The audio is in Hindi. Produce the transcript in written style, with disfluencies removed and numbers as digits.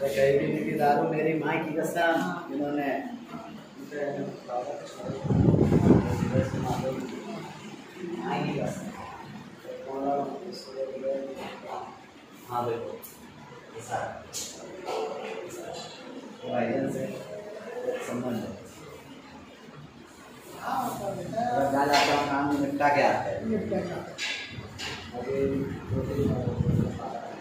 कहीं भी नहीं दारू मेरी माँ की कसम इन्होंने हाँ देखो संबंध काम निपटा के आते हैं।